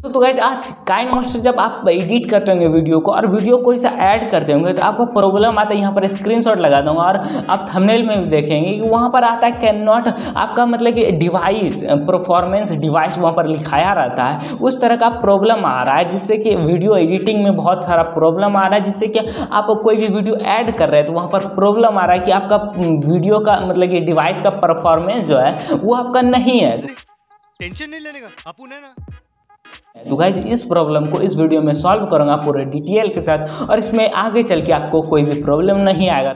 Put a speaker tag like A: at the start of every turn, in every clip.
A: तो गाइस आज काइनमास्टर जब आप एडिट करते होंगे वीडियो को और वीडियो कोई सा ऐड करते होंगे तो आपको प्रॉब्लम आता है। यहाँ पर स्क्रीनशॉट लगा दूंगा और आप थंबनेल में भी देखेंगे कि वहाँ पर आता है कैन नॉट, आपका मतलब कि डिवाइस परफॉर्मेंस डिवाइस वहाँ पर लिखाया रहता है। उस तरह का प्रॉब्लम आ रहा है जिससे कि वीडियो एडिटिंग में बहुत सारा प्रॉब्लम आ रहा है, जिससे कि आप कोई भी वीडियो ऐड कर रहे हैं तो वहाँ पर प्रॉब्लम आ रहा है कि आपका वीडियो का मतलब कि डिवाइस का परफॉर्मेंस जो है वो आपका नहीं है।
B: टेंशन नहीं लेने का अपुन है ना।
A: तो गाइस इस प्रॉब्लम को इस वीडियो में सॉल्व करूंगा पूरे डिटेल के साथ और इसमें आगे चल के आपको कोई भी प्रॉब्लम नहीं आएगा।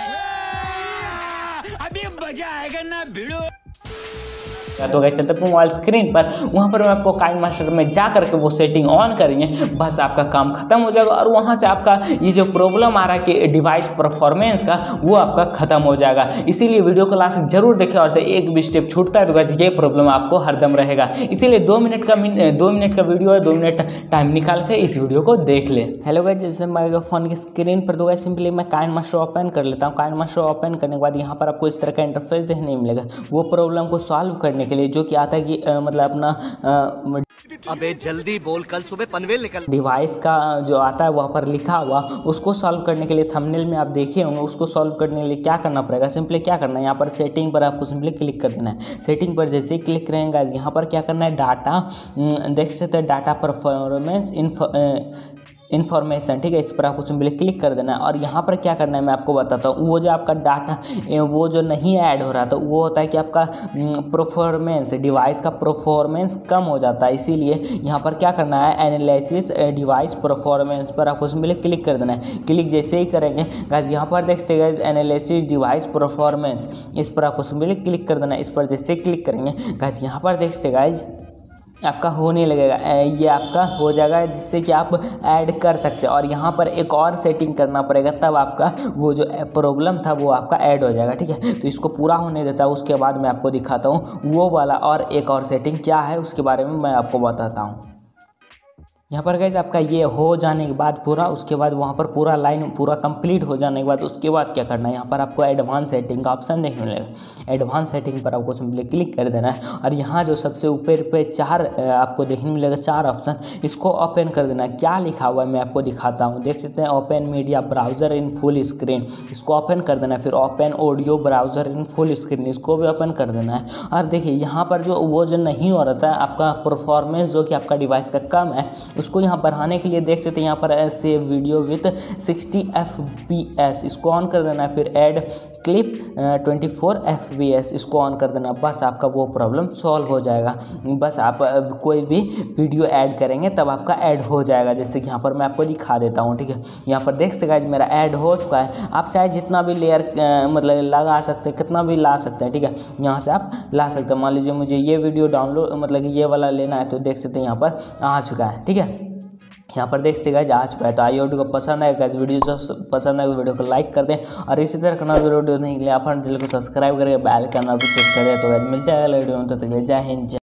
A: अभी मजा आएगा ना भिड़ो। तो गाइस चलते हैं मोबाइल स्क्रीन पर, वहाँ पर आपको काइनमास्टर में जा करके वो सेटिंग ऑन करेंगे, बस आपका काम खत्म हो जाएगा और वहाँ से आपका ये जो प्रॉब्लम आ रहा है कि डिवाइस परफॉर्मेंस का वो आपका खत्म हो जाएगा। इसीलिए वीडियो को लास्ट जरूर देखें और एक भी स्टेप छूटता है तो गाइस ये प्रॉब्लम आपको हरदम रहेगा। इसीलिए 2 मिनट का वीडियो है, 2 मिनट टाइम निकाल के इस वीडियो को देख ले। हेलो गाइस, जैसे मैं फोन की स्क्रीन पर तो गाइस सिंपली मैं काइनमास्टर ओपन कर लेता हूँ। काइनमास्टर ओपन करने के बाद यहाँ पर आपको इस तरह का इंटरफेस देखने मिलेगा। वो प्रॉब्लम को सॉल्व करने के लिए जो कि आता है कि मतलब अपना
B: अबे जल्दी बोल, कल सुबह पनवेल निकल।
A: डिवाइस का जो आता है वहाँ पर लिखा हुआ, उसको सॉल्व करने के लिए थंबनेल में आप देखे होंगे, उसको सॉल्व करने के लिए क्या करना पड़ेगा, सिंपली क्या करना है यहाँ पर सेटिंग पर आपको सिंपली क्लिक कर देना है। सेटिंग पर जैसे ही क्लिक करेंगे यहाँ पर क्या करना है, डाटा देख सकते हैं, डाटा परफॉर्मेंस इन्फॉर्मेशन, ठीक है, इस पर आपको सिंपली क्लिक कर देना है। और यहाँ पर क्या करना है मैं आपको बताता हूँ। वो जो आपका डाटा वो जो नहीं ऐड हो रहा था वो होता है कि आपका परफॉर्मेंस डिवाइस का परफॉर्मेंस कम हो जाता है। इसीलिए यहाँ पर क्या करना है, एनालिसिस डिवाइस परफॉर्मेंस पर आपको सिंपली क्लिक कर देना है। क्लिक जैसे ही करेंगे गाइस यहाँ पर देखते हैं एनालिसिस डिवाइस परफॉर्मेंस, इस पर आपको सिंपली क्लिक कर देना है। इस पर जैसे क्लिक करेंगे गाइस यहाँ पर देखते गाइस आपका होने लगेगा, ये आपका हो जाएगा जिससे कि आप ऐड कर सकते हैं। और यहाँ पर एक और सेटिंग करना पड़ेगा तब आपका वो जो प्रॉब्लम था वो आपका ऐड हो जाएगा, ठीक है। तो इसको पूरा होने देता हूँ, उसके बाद मैं आपको दिखाता हूँ वो वाला और एक और सेटिंग क्या है उसके बारे में मैं आपको बताता हूँ। यहाँ पर गाइस आपका ये हो जाने के बाद पूरा, उसके बाद वहाँ पर पूरा लाइन पूरा कंप्लीट हो जाने के बाद उसके बाद क्या करना है, यहाँ पर आपको एडवांस सेटिंग का ऑप्शन देखने मिलेगा। एडवांस सेटिंग पर आपको सिंपली क्लिक कर देना है और यहाँ जो सबसे ऊपर पे 4 आपको देखने मिलेगा 4 ऑप्शन, इसको ओपन कर देना है। क्या लिखा हुआ है मैं आपको दिखाता हूँ, देख सकते हैं open media browser in full screen, इसको ओपन कर देना है। फिर open audio browser in full screen, इसको भी ओपन कर देना है। और देखिए यहाँ पर जो वो जो नहीं हो रहा था आपका परफॉर्मेंस जो कि आपका डिवाइस का कम है, उसको यहाँ बढ़ाने के लिए देख सकते हैं यहाँ पर ऐसे वीडियो विथ 60 fps, इसको ऑन कर देना है। फिर ऐड क्लिप 24 fps, इसको ऑन कर देना, बस आपका वो प्रॉब्लम सॉल्व हो जाएगा। बस आप कोई भी वीडियो ऐड करेंगे तब आपका ऐड हो जाएगा, जैसे कि यहाँ पर मैं आपको दिखा देता हूँ, ठीक है। यहाँ पर देख सकते गाइस मेरा ऐड हो चुका है। आप चाहे जितना भी लेयर मतलब लगा सकते हैं, कितना भी ला सकते हैं, ठीक है, यहाँ से आप ला सकते हैं। मान लीजिए मुझे ये वीडियो डाउनलोड मतलब ये वाला लेना है तो देख सकते हैं यहाँ पर आ चुका है, ठीक है। यहाँ पर देख सकते गाइस आ चुका है। तो आई वीडियो को पसंद आएगा, गाइस वीडियो सब पसंद आएगा वीडियो को लाइक कर दें और इसी तरह का नया वीडियो देखने के लिए आप चैनल को सब्सक्राइब करके बेल का नोटिफिकेशन कर दें। तो गाइस मिलते हैं अगले वीडियो में, तब तक के लिए जय हिंद।